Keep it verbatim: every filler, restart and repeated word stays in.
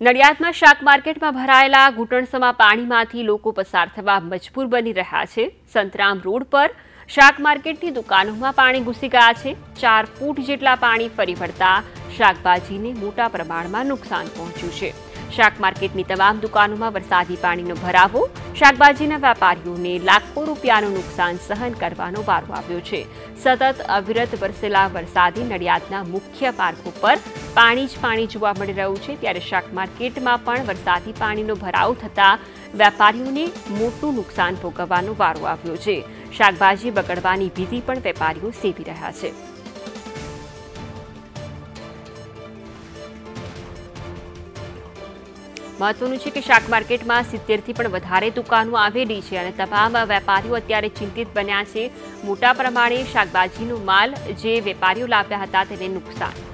નડિયાદમાં શાક માર્કેટમાં ભરાયેલા ઘૂંટણસમા પાણીમાંથી લોકો પસાર થવા મજબૂર બની રહ્યા છે। સંતરામ રોડ પર શાક માર્કેટની દુકાનોમાં પાણી ઘૂસી ગયા છે। ચાર ફૂટ જેટલા પાણી ફરી વળતા શાકભાજીને મોટા પ્રમાણમાં નુકસાન પહોંચ્યું છે। શાક માર્કેટની તમામ દુકાનોમાં વરસાદી પાણીનો ભરાવો શાકભાજીના વેપારીઓને લાખો રૂપિયાનું નુકસાન સહન કરવાનો વારો આવ્યો છે। સતત અવિરત વરસેલા વરસાદી નડિયાદના મુખ્ય માર્ગો પર પાણી જ પાણી જોવા મળી રહ્યું છે, ત્યારે શાક માર્કેટમાં પણ વરસાદી પાણીનો ભરાવો થતા વેપારીઓને મોટું નુકસાન ભોગવવાનો વારો આવ્યો છે। શાકભાજી બગડવાની ભીતિ પણ વેપારીઓ સેવી રહ્યા છે। મહત્વનું છે કે શાક માર્કેટમાં સિત્તેરથી પણ વધારે દુકાનો આવેલી છે અને તમામ વેપારીઓ અત્યારે ચિંતિત બન્યા છે। મોટા પ્રમાણે શાકભાજીનો માલ જે વેપારીઓ લાવ્યા હતા તેને નુકસાન